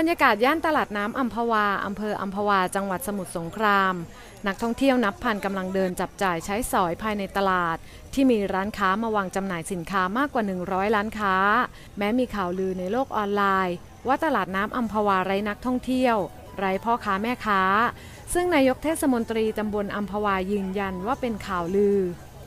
รรยากาศย่านตลาดน้ำอัมพวาอำเภออัมพวาจังหวัดสมุทรสงครามนักท่องเที่ยวนับพันกำลังเดินจับจ่ายใช้สอยภายในตลาดที่มีร้านค้ามาวางจำหน่ายสินค้ามากกว่า100ร้านค้าแม้มีข่าวลือในโลกออนไลน์ว่าตลาดน้ำอัมพวาไร้นักท่องเที่ยวไร้พ่อค้าแม่ค้าซึ่งนายกเทศมนตรีตำบลอัมพวายืนยันว่าเป็นข่าวลือ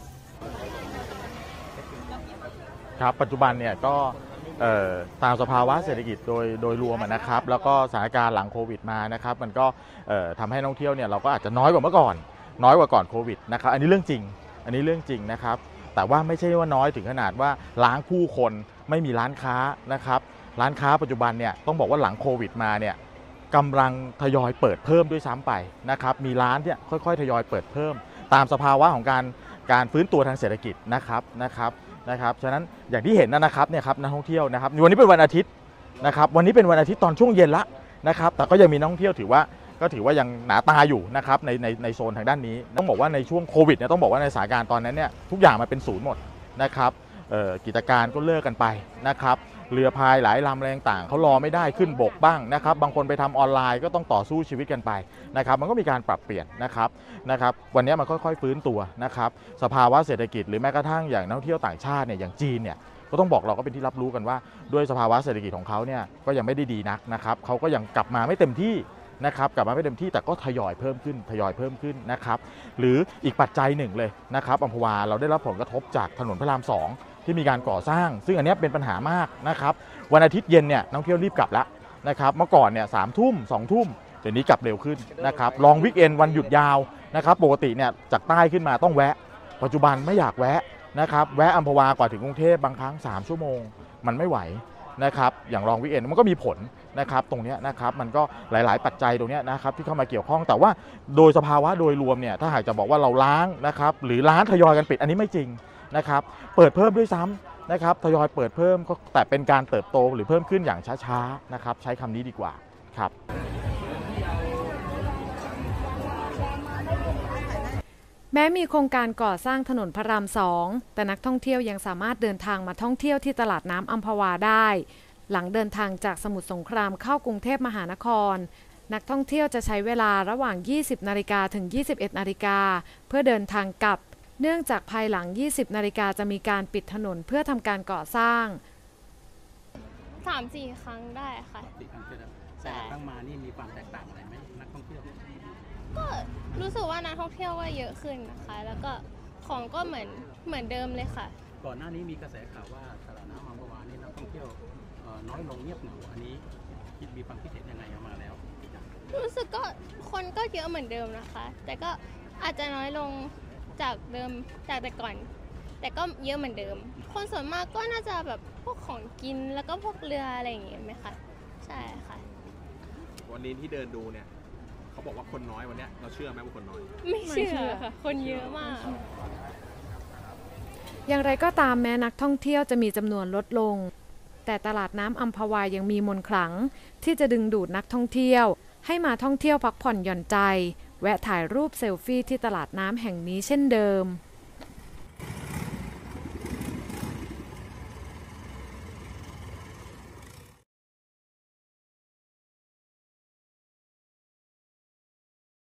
ครับปัจจุบันเนี่ยก็ตามสภาวะเศรษฐกิจโดยรวมนะครับแล้วก็สถานการณ์หลังโควิดมานะครับมันก็ทำให้นักท่องเที่ยวเนี่ยเราก็อาจจะน้อยกว่าเมื่อก่อนน้อยกว่าก่อนโควิดนะครับอันนี้เรื่องจริงนะครับแต่ว่าไม่ใช่ว่าน้อยถึงขนาดว่าล้างผู้คนไม่มีร้านค้านะครับร้านค้าปัจจุบันเนี่ยต้องบอกว่าหลังโควิดมาเนี่ยกำลังทยอยเปิดเพิ่มด้วยซ้ำไปนะครับมีร้านเนี่ยค่อยๆทยอยเปิดเพิ่มตามสภาวะของการฟื้นตัวทางเศรษฐกิจนะครับฉะนั้นอย่างที่เห็นนะครับเนี่ยครับนักท่องเที่ยวนะครับวันนี้เป็นวันอาทิตย์นะครับวันนี้เป็นวันอาทิตย์ตอนช่วงเย็นละนะครับแต่ก็ยังมีนักท่องเที่ยวถือว่ายังหนาตาอยู่นะครับในโซนทางด้านนี้ต้องบอกว่าในช่วงโควิดเนี่ยต้องบอกว่าในสถานการณ์ตอนนั้นเนี่ยทุกอย่างมันเป็นศูนย์หมดนะครับกิจการก็เลิกกันไปนะครับเรือพายหลายลำอะไรต่างๆเขารอไม่ได้ขึ้นบกบ้างนะครับบางคนไปทำออนไลน์ก็ต้องต่อสู้ชีวิตกันไปนะครับมันก็มีการปรับเปลี่ยนนะครับวันนี้มันค่อยๆฟื้นตัวนะครับสภาวะเศรษฐกิจหรือแม้กระทั่งอย่างนักท่องเที่ยวต่างชาติเนี่ยอย่างจีนเนี่ยก็ต้องบอกเราก็เป็นที่รับรู้กันว่าด้วยสภาวะเศรษฐกิจของเขาเนี่ยก็ยังไม่ได้ดีนักนะครับเขาก็ยังกลับมาไม่เต็มที่นะครับกลับมาไม่เต็มที่แต่ก็ทยอยเพิ่มขึ้นนะครับหรืออีกปัจจัยหนึ่งเลยนะครับอัมพวาเราได้รับผลกระทบจากถนนพระราม2ที่มีการก่อสร้างซึ่งอันนี้เป็นปัญหามากนะครับวันอาทิตย์เย็นเนี่ยนักท่องเที่ยวรีบกลับแล้วนะครับเมื่อก่อนเนี่ย3 ทุ่ม 2 ทุ่มเดี๋ยวนี้กลับเร็วขึ้นนะครับลองวิกเอนวันหยุดยาวนะครับปกติเนี่ยจากใต้ขึ้นมาต้องแวะปัจจุบันไม่อยากแวะนะครับแวะอัมพวากว่าถึงกรุงเทพบางครั้ง3 ชั่วโมงมันไม่ไหวนะครับอย่างลองวิกเอนมันก็มีผลนะครับตรงนี้นะครับมันก็หลายๆปัจจัยตรงนี้นะครับที่เข้ามาเกี่ยวข้องแต่ว่าโดยสภาวะโดยรวมเนี่ยถ้าหากจะบอกว่าเราล้างนะครับหรือร้านทยอยกันปิดอันนี้ไม่จริงนะครับเปิดเพิ่มด้วยซ้ำนะครับทยอยเปิดเพิ่มแต่เป็นการเติบโตหรือเพิ่มขึ้นอย่างช้าๆนะครับใช้คำนี้ดีกว่าครับแม้มีโครงการก่อสร้างถนนพระราม2แต่นักท่องเที่ยวยังสามารถเดินทางมาท่องเที่ยวที่ตลาดน้ำอัมพวาได้หลังเดินทางจากสมุทรสงครามเข้ากรุงเทพมหานครนักท่องเที่ยวจะใช้เวลาระหว่าง 20 นาฬิกาถึง 21 นาฬิกาเพื่อเดินทางกลับเนื่องจากภายหลัง 20 นาฬิกาจะมีการปิดถนนเพื่อทำการก่อสร้าง 3-4 ครั้งได้ค่ะแต่ตั้งมานี่มีความแตกต่างอะไรไหมนักท่องเที่ยวก็รู้สึกว่านักท่องเที่ยวก็เยอะขึ้นนะคะแล้วก็ของก็เหมือนเดิมเลยค่ะก่อนหน้านี้มีกระแสข่าวว่าตลาดน้ำอัมพวานี่นักท่องเที่ยวน้อยลงเงียบเหงาอันนี้มีความคิดเห็นยังไงมาแล้วรู้สึกก็คนก็เยอะเหมือนเดิมนะคะแต่ก็อาจจะน้อยลงจากเดิมจากแต่ก่อนแต่ก็เยอะเหมือนเดิมคนส่วนมากก็น่าจะแบบพวกของกินแล้วก็พวกเรืออะไรอย่างเงี้ยไหมคะใช่ค่ะวันนี้ที่เดินดูเนี่ยเขาบอกว่าคนน้อยวันนี้เราเชื่อไหมว่าคนน้อยไม่เชื่อค่ะคนเยอะมากอย่างไรก็ตามแม้นักท่องเที่ยวจะมีจำนวนลดลงแต่ตลาดน้ำอัมพวายังมีมนต์ขลังที่จะดึงดูดนักท่องเที่ยวให้มาท่องเที่ยวพักผ่อนหย่อนใจแวะถ่ายรูปเซลฟี่ที่ตลาดน้ำแห่งนี้เช่นเดิม